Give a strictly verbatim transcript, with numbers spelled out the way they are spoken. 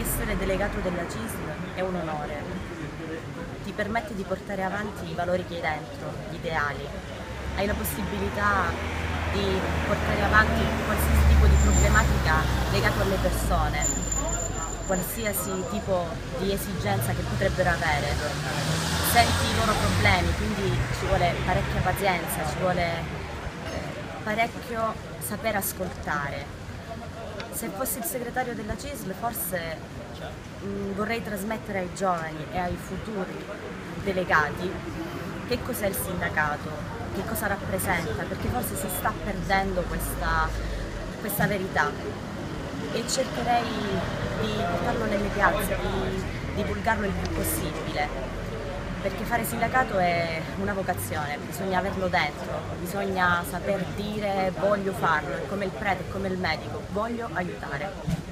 Essere delegato della C I S L è un onore, ti permette di portare avanti i valori che hai dentro, gli ideali, hai la possibilità di portare avanti qualsiasi tipo di problematica legato alle persone, qualsiasi tipo di esigenza che potrebbero avere. Senti i loro problemi, quindi ci vuole parecchia pazienza, ci vuole parecchio saper ascoltare. Se fossi il segretario della C I S L forse mh, vorrei trasmettere ai giovani e ai futuri delegati che cos'è il sindacato, che cosa rappresenta, perché forse si sta perdendo questa, questa verità, e cercherei di portarlo nelle piazze, di divulgarlo il più possibile, perché fare sindacato è una vocazione, bisogna averlo dentro, bisogna saper dire voglio farlo, è come il prete, è come il medico, voglio aiutare.